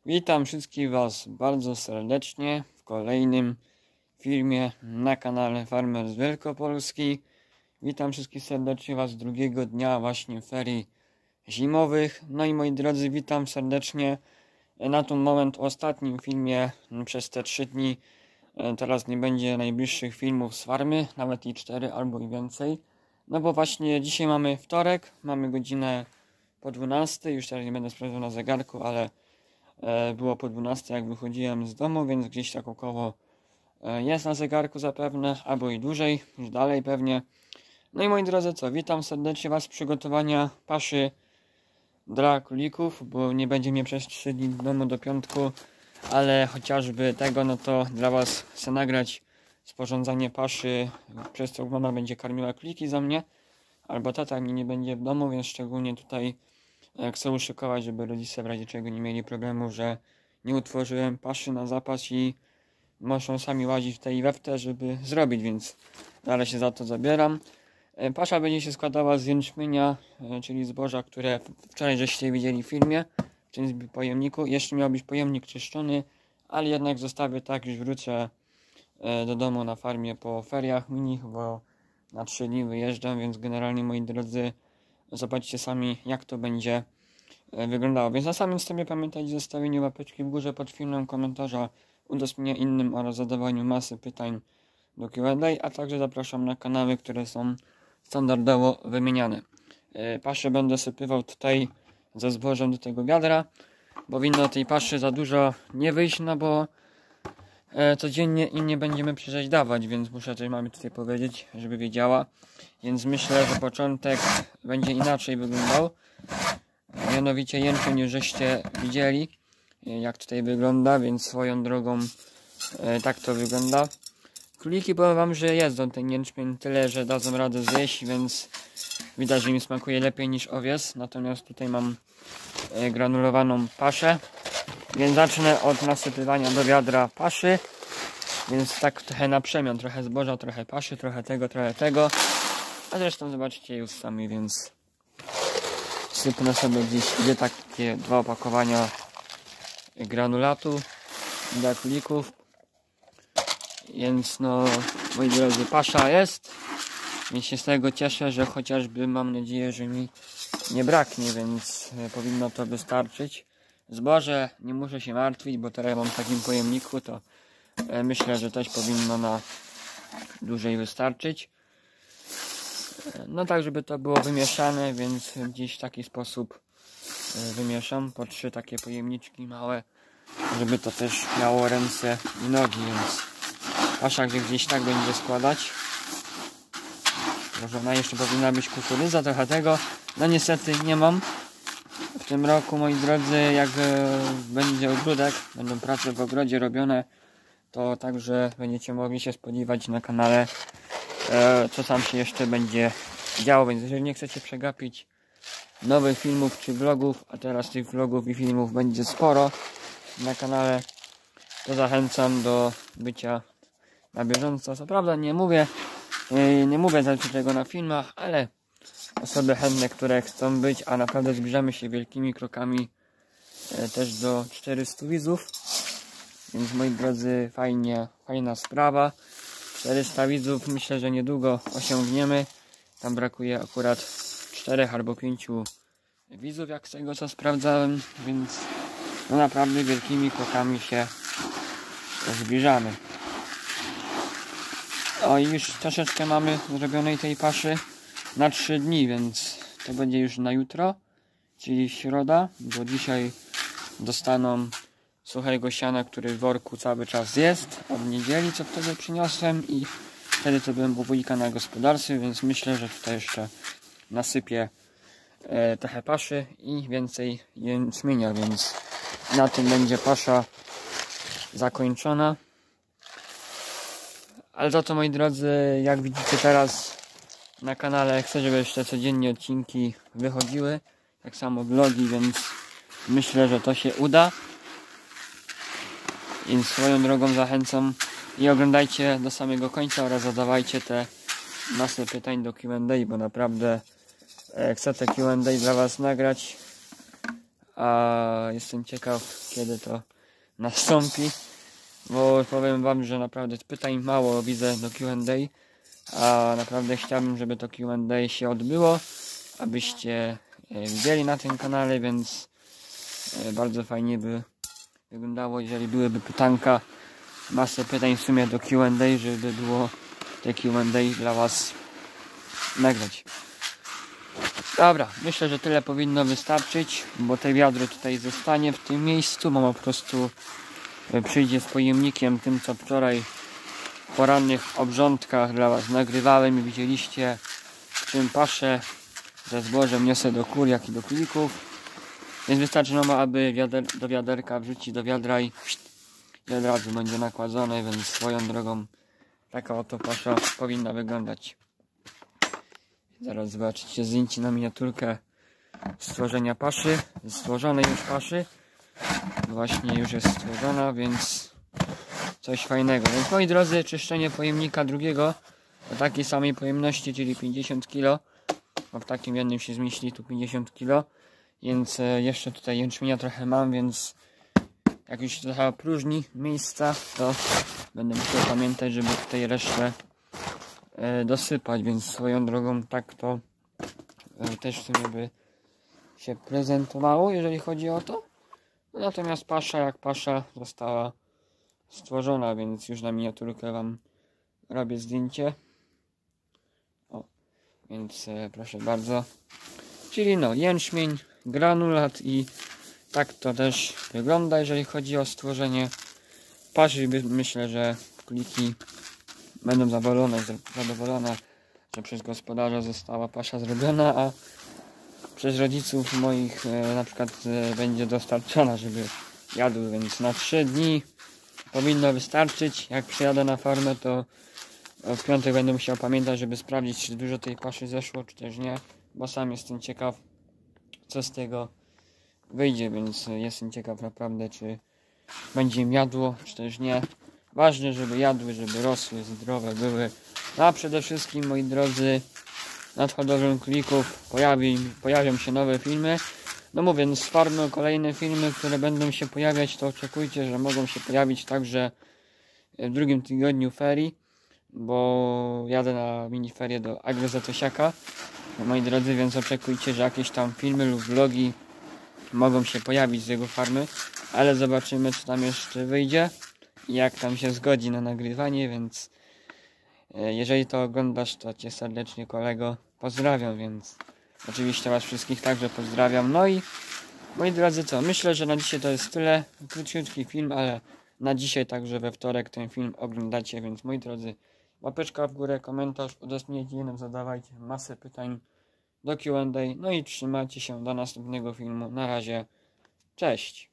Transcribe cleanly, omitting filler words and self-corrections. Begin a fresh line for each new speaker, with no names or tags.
Witam wszystkich Was bardzo serdecznie w kolejnym filmie na kanale Farmer z Wielkopolski. Witam wszystkich serdecznie Was drugiego dnia właśnie ferii zimowych. No i moi drodzy, witam serdecznie na ten moment w ostatnim filmie przez te 3 dni. Teraz nie będzie najbliższych filmów z farmy, nawet i 4 albo i więcej. No bo właśnie dzisiaj mamy wtorek, mamy godzinę po 12, już teraz nie będę sprawdzał na zegarku, ale było po 12 jak wychodziłem z domu, więc gdzieś tak około jest na zegarku zapewne, albo i dłużej, już dalej pewnie. No i moi drodzy, witam serdecznie Was z przygotowania paszy dla królików, bo nie będzie mnie przez 3 dni w domu do piątku, ale chociażby tego, no to dla Was chcę nagrać sporządzanie paszy, przez co mama będzie karmiła króliki za mnie, albo tata mnie nie będzie w domu, więc szczególnie tutaj chcę uszykować, żeby rodzice w razie czego nie mieli problemu, że nie utworzyłem paszy na zapas i muszą sami łazić w tej i we w te, żeby zrobić, więc dalej się za to zabieram. Pasza będzie się składała z jęczmienia, czyli zboża, które wczoraj żeście widzieli w filmie, w tym pojemniku. Jeszcze miał być pojemnik czyszczony, ale jednak zostawię tak, już wrócę do domu na farmie po feriach minich, bo na 3 dni wyjeżdżam, więc generalnie, moi drodzy, zobaczcie sami, jak to będzie wyglądało. Więc na samym wstępie pamiętajcie o zostawieniu łapeczki w górze pod filmem, komentarza, udostępnienia innym oraz zadawaniu masy pytań do Q&A, a także zapraszam na kanały, które są standardowo wymieniane. Paszę będę sypywał tutaj ze zbożem do tego wiadra. Powinno tej paszy za dużo nie wyjść, no bo codziennie im nie będziemy przecież dawać, więc muszę coś mamy tutaj powiedzieć, żeby wiedziała. Więc myślę, że początek będzie inaczej wyglądał. Mianowicie jęczmień już żeście widzieli, jak tutaj wygląda, więc swoją drogą tak to wygląda. Króliki, powiem Wam, że jedzą ten jęczmień tyle, że dadzą radę zjeść, więc widać, że im smakuje lepiej niż owiec. Natomiast tutaj mam granulowaną paszę, więc zacznę od nasypywania do wiadra paszy. Więc tak trochę na przemian, trochę zboża, trochę paszy, trochę tego. A zresztą zobaczcie już sami, więc sypnę sobie gdzieś takie 2 opakowania granulatu dla królików. Więc no, moi drodzy, pasza jest, więc się z tego cieszę, że chociażby mam nadzieję, że mi nie braknie, więc powinno to wystarczyć. Zboże nie muszę się martwić, bo teraz mam w takim pojemniku, to myślę, że też powinno na dłużej wystarczyć. No tak, żeby to było wymieszane, więc gdzieś w taki sposób wymieszam po 3 takie pojemniczki małe, żeby to też miało ręce i nogi, więc pasza gdzieś tak będzie składać. Może ona jeszcze powinna być kukurydza, trochę tego. No niestety nie mam. W tym roku, moi drodzy, jak będzie ogródek, będą prace w ogrodzie robione, to także będziecie mogli się spodziewać na kanale, co tam się jeszcze będzie działo. Więc jeżeli nie chcecie przegapić nowych filmów czy vlogów, a teraz tych vlogów i filmów będzie sporo na kanale, to zachęcam do bycia na bieżąco. Co prawda nie mówię tego na filmach, ale osoby chętne, które chcą być, a naprawdę zbliżamy się wielkimi krokami też do 400 widzów, więc moi drodzy, fajna sprawa. 400 widzów myślę, że niedługo osiągniemy. Tam brakuje akurat 4 albo 5 widzów, jak z tego co sprawdzałem, więc no naprawdę wielkimi krokami się zbliżamy. O, i już troszeczkę mamy zrobionej tej paszy na 3 dni, więc to będzie już na jutro, czyli środa, bo dzisiaj dostaną suchego siana, który w worku cały czas jest, od niedzieli, co wtedy przyniosłem, i wtedy to byłem u wujka na gospodarstwie, więc myślę, że tutaj jeszcze nasypię trochę paszy i więcej jęczmienia, więc na tym będzie pasza zakończona. Ale za to, moi drodzy, jak widzicie teraz na kanale, chcę, żeby jeszcze codziennie odcinki wychodziły, tak samo vlogi, więc myślę, że to się uda. I swoją drogą zachęcam i oglądajcie do samego końca oraz zadawajcie te masę pytań do Q&A, bo naprawdę chcę te Q&A dla Was nagrać, a jestem ciekaw, kiedy to nastąpi, bo powiem wam, że naprawdę pytań mało widzę do Q&A, a naprawdę chciałbym, żeby to Q&A się odbyło, abyście widzieli na tym kanale, więc bardzo fajnie by wyglądało, jeżeli byłyby pytanka, masę pytań w sumie do Q&A, żeby było te Q&A dla was nagrać. Dobra, myślę, że tyle powinno wystarczyć, bo te wiadro tutaj zostanie w tym miejscu, mama po prostu przyjdzie z pojemnikiem, tym co wczoraj w porannych obrządkach dla was nagrywałem i widzieliście, czym paszę ze zbożem niosę do kur, jak i do królików. Więc wystarczy mama, aby do wiaderka wrzucić do wiadra i od razu będzie nakładzone, więc swoją drogą taka oto pasza powinna wyglądać. Zaraz zobaczycie zdjęcie na miniaturkę stworzenia paszy, stworzonej już paszy. Właśnie już jest stworzona, więc coś fajnego. Więc moi drodzy, czyszczenie pojemnika drugiego o takiej samej pojemności, czyli 50 kg. Bo w takim jednym się zmieści tu 50 kg. Więc jeszcze tutaj jęczmienia trochę mam, więc jak już trochę opróżni miejsca, to będę musiał pamiętać, żeby tutaj resztę dosypać, więc swoją drogą tak to też w sumie by się prezentowało, jeżeli chodzi o to. Natomiast pasza jak pasza została stworzona, więc już na miniaturkę wam robię zdjęcie. O, więc proszę bardzo. Czyli no, jęczmień, granulat i tak to też wygląda, jeżeli chodzi o stworzenie paszy. Myślę, że króliki będą zadowolone, że przez gospodarza została pasza zrobiona, a przez rodziców moich na przykład będzie dostarczona, żeby jadły, więc na 3 dni powinno wystarczyć. Jak przyjadę na farmę, to w piątek będę musiał pamiętać, żeby sprawdzić, czy dużo tej paszy zeszło, czy też nie, bo sam jestem ciekaw, co z tego wyjdzie, więc jestem ciekaw naprawdę, czy będzie im jadło, czy też nie. Ważne, żeby jadły, żeby rosły, zdrowe były. No a przede wszystkim, moi drodzy, nad hodowlą królików pojawią się nowe filmy. No mówię, z farmy kolejne filmy, które będą się pojawiać, to oczekujcie, że mogą się pojawić także w drugim tygodniu ferii, bo jadę na miniferię do Agrozatosiaka, moi drodzy, więc oczekujcie, że jakieś tam filmy lub vlogi mogą się pojawić z jego farmy, ale zobaczymy, co tam jeszcze wyjdzie i jak tam się zgodzi na nagrywanie, więc jeżeli to oglądasz, to cię serdecznie, kolego, pozdrawiam, więc oczywiście was wszystkich także pozdrawiam. No i moi drodzy, co? Myślę, że na dzisiaj to jest tyle. Króciutki film, ale na dzisiaj także we wtorek ten film oglądacie, więc moi drodzy, łapeczka w górę, komentarz, udostępniajcie jednym, zadawajcie masę pytań do Q&A. No i trzymajcie się do następnego filmu. Na razie, cześć!